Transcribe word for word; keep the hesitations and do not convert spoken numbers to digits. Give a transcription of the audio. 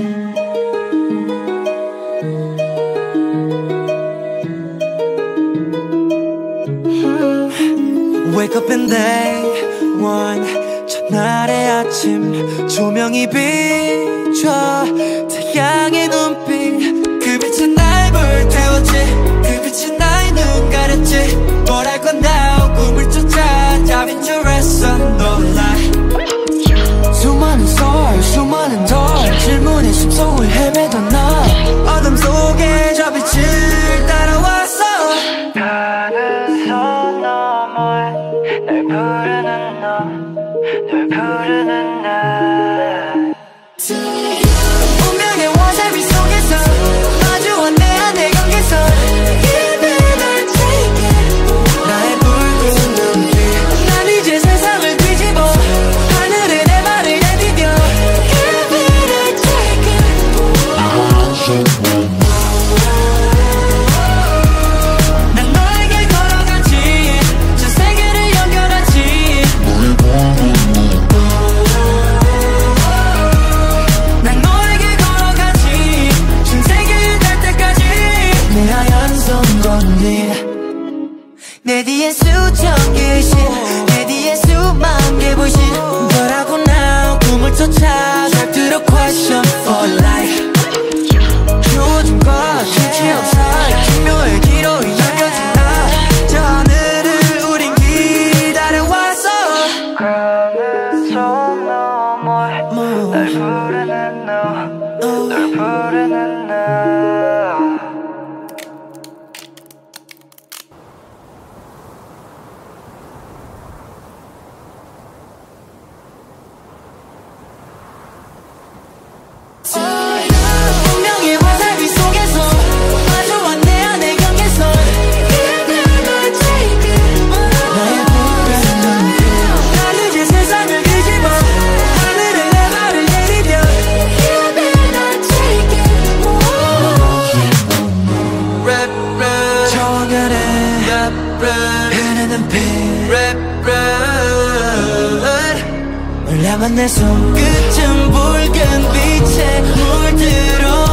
Wake up and day one, 첫날의 아침 조명이 비춰 태양의 눈빛, 그 빛은 날 불태웠지, 그 빛은 나의 눈 가렸지. 뭘 할 건데 꿈을 쫓아 답인 줄 알았어. 놀라 수많은 썰 수많은 덜 질문의 숲속을 헤매던 나, 어둠 속에 저 빛을 따라왔어. 가는 선 너머에 널 부르는 너, 널 부르는 나. 운명의 와사비 속에서 마주한 내 안의 경계선, Give it or take it. 나의 붉은 눈빛, 난 이제 세상을 뒤집어 하늘에 내 발을 내디뎌. Give it or take it. 난 너에게 걸어가지, 저 세계를 연결하지. 난 너에게 걸어가지, 전 세계를 닿을 때까지. 내 하얀 손 건네, 내 뒤에 수천 개의 신, 내 뒤에 수만 개 불신. 너라고 now 꿈을 쫓아 잘 들어 question for life. 요즘과 실체없 사이 중요의 기로에 열려진 나, 저 하늘을 우린 기다려왔어. 가는 선 너머에 날 부르는 너, 널 부르는 나. 운명의 와사비 속에서 마주한 내 안의 경계선, Give it or take it. 나의 붉은 눈빛, 난 이제 세상을 뒤집어 하늘에 내 발을 내디뎌. Give it or take it. Rap rap 정연해 Rap rap 흐르는 피 Rap rap 널 향한 내 손끝은 붉은 빛에 물들어.